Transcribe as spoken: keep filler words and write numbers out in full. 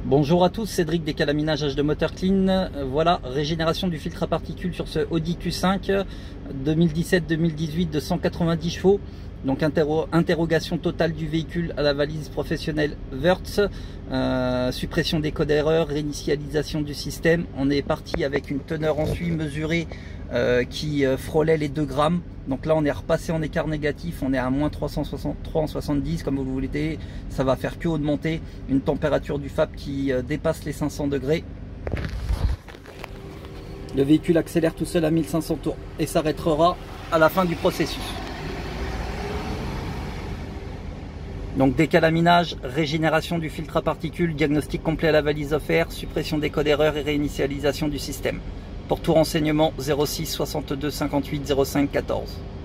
Bonjour à tous, Cédric des Calaminages H de Moteur Clean. Voilà, régénération du filtre à particules sur ce Audi Q cinq deux mille dix-sept deux mille dix-huit de cent quatre-vingt-dix chevaux. Donc interro interrogation totale du véhicule à la valise professionnelle Wurtz, euh, suppression des codes erreurs, réinitialisation du système. On est parti avec une teneur en suie mesurée euh, qui euh, frôlait les deux grammes. Donc là on est repassé en écart négatif, on est à moins trois cent soixante-dix comme vous le voulez. Ça va faire que augmenter une température du F A P qui euh, dépasse les cinq cents degrés. Le véhicule accélère tout seul à mille cinq cents tours et s'arrêtera à la fin du processus. Donc décalaminage, régénération du filtre à particules, diagnostic complet à la valise offert, suppression des codes erreurs et réinitialisation du système. Pour tout renseignement, zéro six soixante-deux cinquante-huit zéro cinq quatorze.